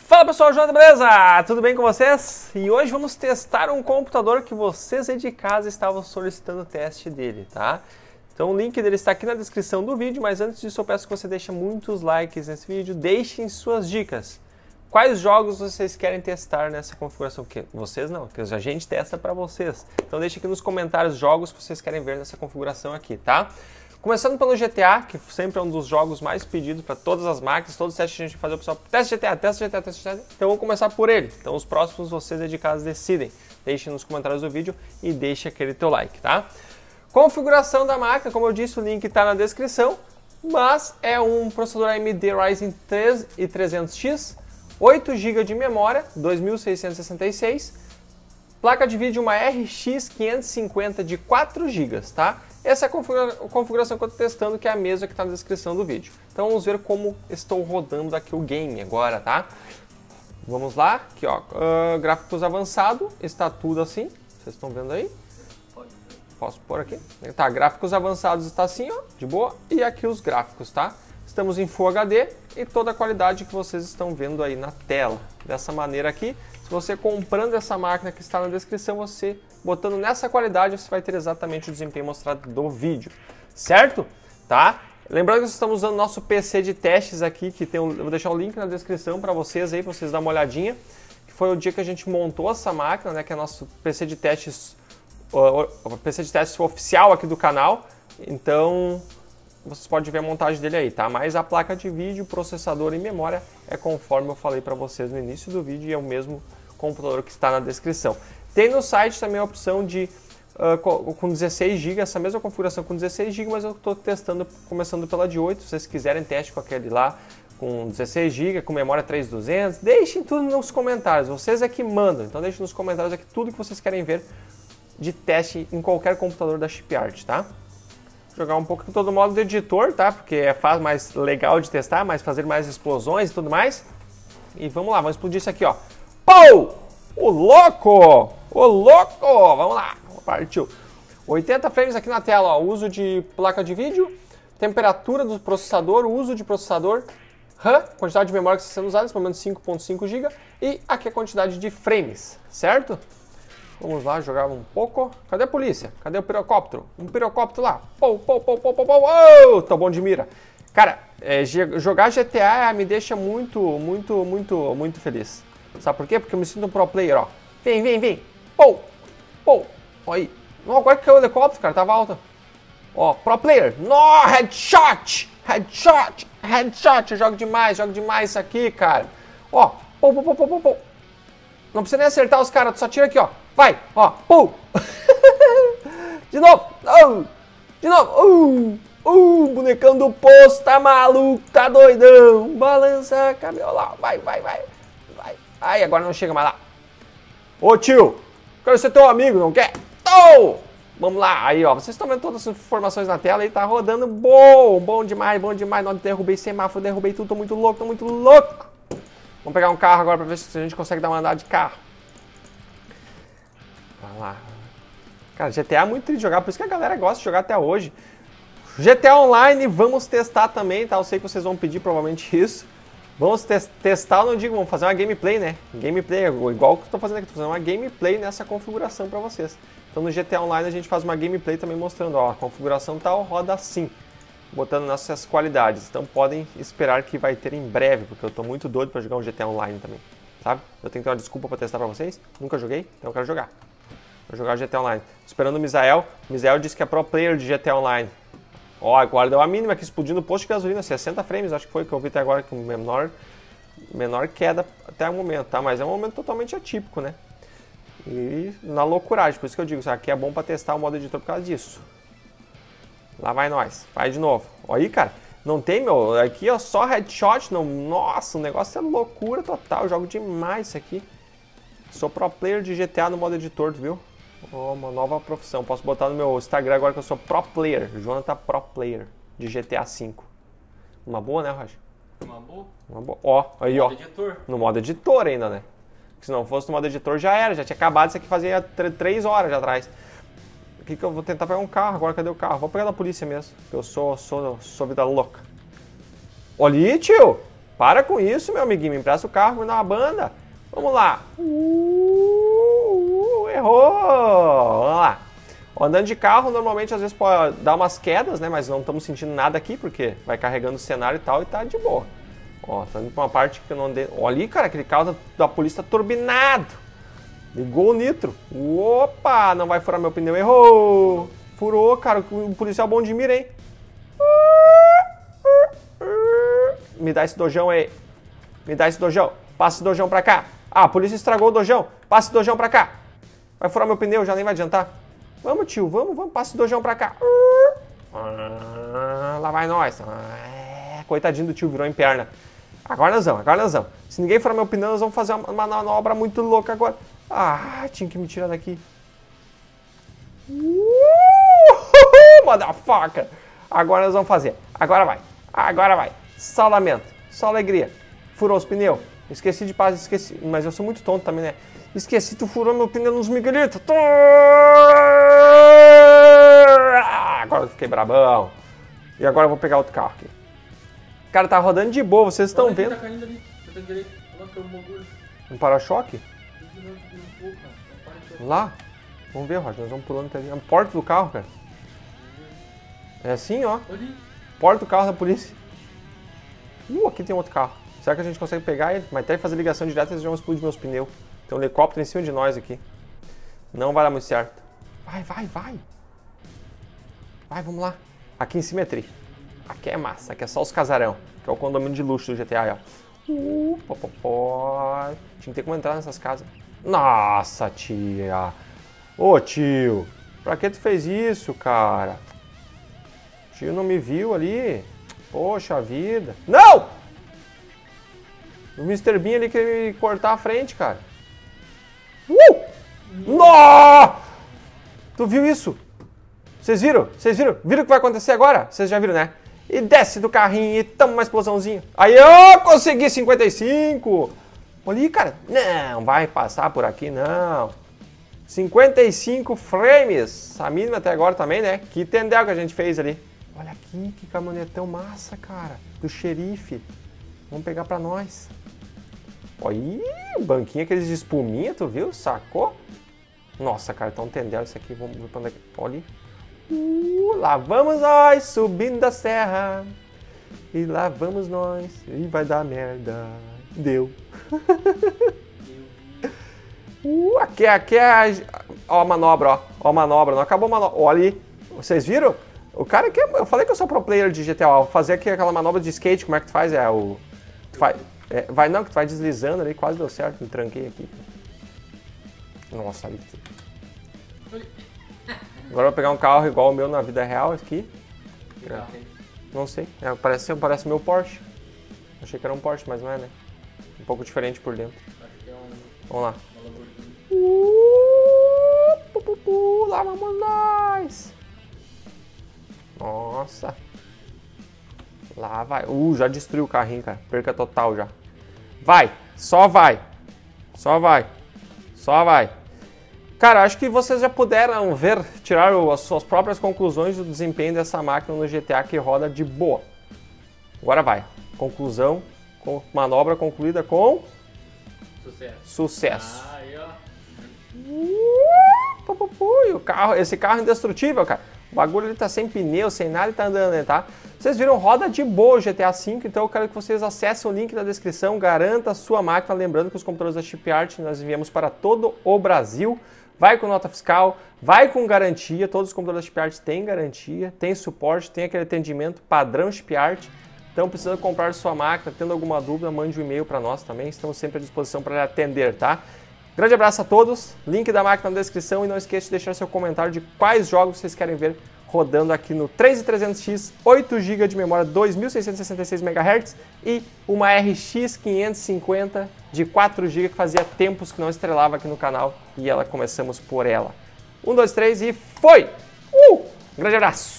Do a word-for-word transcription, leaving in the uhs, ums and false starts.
Fala pessoal, Jonathan, beleza? Tudo bem com vocês? E hoje vamos testar um computador que vocês aí de casa estavam solicitando o teste dele, tá? Então o link dele está aqui na descrição do vídeo, mas antes disso eu peço que você deixe muitos likes nesse vídeo, deixem suas dicas. Quais jogos vocês querem testar nessa configuração? Que vocês não, que a gente testa para vocês. Então deixe aqui nos comentários jogos que vocês querem ver nessa configuração aqui, tá? Começando pelo G T A, que sempre é um dos jogos mais pedidos para todas as máquinas, todos os testes que a gente vai fazer, o pessoal, teste G T A, teste G T A, teste G T A, então vamos começar por ele. Então os próximos vocês aí de casa decidem. Deixem nos comentários do vídeo e deixe aquele teu like, tá? Configuração da máquina, como eu disse, o link está na descrição, mas é um processador A M D Ryzen três e trezentos X, oito gigas de memória, dois mil seiscentos e sessenta e seis, placa de vídeo uma R X quinhentos e cinquenta de quatro gigas, tá? Essa é a configura configuração que eu estou testando, que é a mesma que está na descrição do vídeo. Então vamos ver como estou rodando aqui o game agora, tá? Vamos lá, aqui ó, uh, gráficos avançado, está tudo assim, vocês estão vendo aí? Posso pôr aqui? Tá, gráficos avançados está assim, ó, de boa, e aqui os gráficos, tá? Estamos em Full H D e toda a qualidade que vocês estão vendo aí na tela. Dessa maneira aqui, se você comprando essa máquina que está na descrição, você botando nessa qualidade, você vai ter exatamente o desempenho mostrado do vídeo, certo? Tá? Lembrando que nós estamos usando nosso P C de testes aqui, que tem um, eu vou deixar o link na descrição para vocês aí, para vocês darem uma olhadinha, que foi o dia que a gente montou essa máquina, né, que é nosso P C de testes, o, o P C de testes oficial aqui do canal. Então vocês podem ver a montagem dele aí, tá? Mas a placa de vídeo, processador e memória é conforme eu falei para vocês no início do vídeo e é o mesmo computador que está na descrição. Tem no site também a opção de uh, com dezesseis gigas, essa mesma configuração com dezesseis gigas, mas eu estou testando começando pela de oito. Se vocês quiserem teste com aquele lá com dezesseis gigas, com memória três mil e duzentos, deixem tudo nos comentários. Vocês é que mandam, então deixem nos comentários aqui tudo que vocês querem ver de teste em qualquer computador da Chipart, tá? Vou jogar um pouco em todo modo de editor, tá? Porque é faz mais legal de testar, mas fazer mais explosões e tudo mais. E vamos lá, vamos explodir isso aqui, ó. Pou! O louco! O louco! Vamos lá, partiu. oitenta frames aqui na tela, ó. Uso de placa de vídeo, temperatura do processador, uso de processador, RAM, quantidade de memória que está sendo usada, nesse momento cinco ponto cinco gigas, e aqui a quantidade de frames, certo? Vamos lá, jogar um pouco. Cadê a polícia? Cadê o pirocóptero? Um pirocóptero lá. Pou, pou, pou, pou, pou, pou. Oh, tô bom de mira. Cara, é, jogar G T A me deixa muito, muito, muito, muito feliz. Sabe por quê? Porque eu me sinto um pro player, ó. Vem, vem, vem. Pou, pou. Olha aí. Não, agora que caiu o helicóptero, cara. Tava alto. Ó, pro player. No, headshot. Headshot. Headshot. Eu jogo demais, jogo demais isso aqui, cara. Ó, pou, pou, pou, pou, pou, pou. Não precisa nem acertar os caras, tu só tira aqui, ó. Vai, ó, pou. De novo. Oh. De novo. Uh. Uh, bonecão do poço, tá maluco, tá doidão. Balança, cabelo, vai, vai, vai. Vai. Ai, agora não chega mais lá. Ô tio, quero ser teu amigo, não quer? Oh! Vamos lá, aí ó, vocês estão vendo todas as informações na tela aí, tá rodando bom, bom demais, bom demais. Não, derrubei semáforo, derrubei tudo, tô muito louco, tô muito louco. Vamos pegar um carro agora pra ver se a gente consegue dar uma andada de carro. Vamos lá. Cara, G T A é muito triste de jogar, por isso que a galera gosta de jogar até hoje. G T A Online, vamos testar também, tá? Eu sei que vocês vão pedir provavelmente isso. Vamos te testar, eu não digo, vamos fazer uma gameplay, né? Gameplay, igual que eu tô fazendo aqui, tô fazendo uma gameplay nessa configuração pra vocês. Então no G T A Online a gente faz uma gameplay também mostrando, ó, a configuração tal roda assim, botando nessas qualidades. Então podem esperar que vai ter em breve, porque eu tô muito doido pra jogar um G T A Online também, sabe? Eu tenho que ter uma desculpa pra testar pra vocês, nunca joguei, então eu quero jogar. Vou jogar G T A Online. Esperando o Misael, o Misael disse que é pro player de G T A Online. Ó, agora deu a mínima aqui, explodindo o posto de gasolina, sessenta frames, acho que foi que eu vi até agora, com menor, menor queda até o momento, tá? Mas é um momento totalmente atípico, né? E na loucuragem, por isso que eu digo, isso aqui é bom pra testar o modo editor por causa disso. Lá vai nós, vai de novo. Ó aí, cara, não tem, meu, aqui ó, só headshot, não, nossa, o negócio é loucura total, eu jogo demais isso aqui. Sou pro player de G T A no modo editor, tu viu? Oh, uma nova profissão. Posso botar no meu Instagram agora que eu sou pro player. Jonathan Pro Player de G T A cinco. Uma boa, né, Roger? Uma boa. Uma boa. Ó, aí, no ó. modo editor. No modo editor ainda, né? Porque se não fosse no modo editor já era. Já tinha acabado isso aqui fazia três horas já atrás. Aqui que eu vou tentar pegar um carro agora. Cadê o carro? Vou pegar da polícia mesmo. Porque eu sou, sou, sou vida louca. Olha aí, tio. Para com isso, meu amiguinho. Me empresta o carro, me dá uma banda. Vamos lá. Uh, errou. Vamos lá. Andando de carro, normalmente às vezes pode dar umas quedas, né? Mas não estamos sentindo nada aqui, porque vai carregando o cenário e tal e tá de boa. Ó, tá indo pra uma parte que eu não andei. Olha ali, cara, aquele carro da, da polícia tá turbinado. Ligou o nitro. Opa, não vai furar meu pneu. Errou. Furou, cara. O policial bom de mira, hein? Me dá esse dojão aí. Me dá esse dojão. Passa esse dojão pra cá. Ah, a polícia estragou o dojão. Passa esse dojão pra cá. Vai furar meu pneu, já nem vai adiantar. Vamos, tio, vamos, vamos. Passa esse dojão pra cá. Ah, lá vai nós. Ah, coitadinho do tio, virou em perna. Agora nós vamos, agora nós vamos. Se ninguém furar meu pneu, nós vamos fazer uma manobra muito louca agora. Ah, tinha que me tirar daqui. Uh, motherfucker. Agora nós vamos fazer. Agora vai. Agora vai. Só lamento. Só alegria. Furou os pneus. Esqueci de paz, esqueci. Mas eu sou muito tonto também, né? Esqueci, tu furou meu pneu nos miguelitos. Ah, agora eu fiquei brabão. E agora eu vou pegar outro carro aqui. Cara, tá rodando de boa, vocês estão vendo. Tá caindo ali. Tá direito. Um para-choque? Lá? Vamos ver, Roger. Nós vamos pulando até ali. A porta do carro, cara. É assim, ó. Porta do carro da polícia. Uh, aqui tem outro carro. Será que a gente consegue pegar ele? Mas até fazer ligação direta, eles vão explodir meus pneus. Tem um helicóptero em cima de nós aqui. Não vai dar muito certo. Vai, vai, vai. Vai, vamos lá. Aqui em cima é tri. Aqui é massa. Aqui é só os casarão. Que é o condomínio de luxo do G T A, ó. Uh, pó, pó, pó. Tinha que ter como entrar nessas casas. Nossa, tia. Ô, tio. Pra que tu fez isso, cara? O tio não me viu ali. Poxa vida. Não! O mister Bean ali queria me cortar a frente, cara. Uh! Nó! Tu viu isso? Vocês viram? Vocês viram? Viram o que vai acontecer agora? Vocês já viram, né? E desce do carrinho e toma uma explosãozinha. Aí eu consegui cinquenta e cinco. Olha aí, cara. Não, vai passar por aqui, não. cinquenta e cinco frames. A mínima até agora também, né? Que tendel que a gente fez ali. Olha aqui, que caminhonetão massa, cara. Do xerife. Vamos pegar pra nós. Olha o banquinho, aqueles de espuminha, tu viu? Sacou? Nossa, cara, tá um tendel isso aqui. Vamos ver pra onde é que... Olha. Uh, lá vamos nós, subindo da serra. E lá vamos nós. E vai dar merda. Deu. uh, aqui, aqui é a... Ó a manobra, ó. Ó a manobra. Não acabou a manobra. Olha ali. Vocês viram? O cara que... Eu falei que eu sou pro player de G T A. Vou fazer aqui aquela manobra de skate. Como é que tu faz? É o... Tu faz... É, vai não, que tu vai deslizando ali. Quase deu certo. Me tranquei aqui. Nossa, ali. Agora eu vou pegar um carro igual o meu na vida real aqui. É. Não sei. É, parece, parece meu Porsche. Achei que era um Porsche, mas não é, né? Um pouco diferente por dentro. Acho que é um... Vamos lá. Uma Uh, pu, pu, pu, lá vamos nós. Nossa. Lá vai. Uh, já destruiu o carrinho, cara. Perca total já. Vai. Só vai. Só vai. Só vai. Cara, acho que vocês já puderam ver, tirar as suas próprias conclusões do desempenho dessa máquina no G T A que roda de boa. Agora vai. Conclusão, com manobra concluída com... Sucesso. Sucesso. Ah, aí, ó. Uh, pu, pu, pu, e o carro, esse carro é indestrutível, cara. O bagulho ele tá sem pneu, sem nada e tá andando, né, tá? Vocês viram, roda de boa o G T A cinco, então eu quero que vocês acessem o link na descrição, garanta a sua máquina, lembrando que os computadores da Chipart nós enviamos para todo o Brasil. Vai com nota fiscal, vai com garantia, todos os computadores da Chipart têm garantia, tem suporte, tem aquele atendimento padrão Chipart. Então, precisando comprar sua máquina, tendo alguma dúvida, mande um e-mail para nós também, estamos sempre à disposição para atender, tá? Grande abraço a todos, link da máquina na descrição e não esqueça de deixar seu comentário de quais jogos vocês querem ver rodando aqui no três mil e trezentos X, oito gigas de memória, dois mil seiscentos e sessenta e seis megahertz e uma R X quinhentos e cinquenta de quatro gigas que fazia tempos que não estrelava aqui no canal e ela começamos por ela. um, dois, três e foi! Uh! Um grande abraço!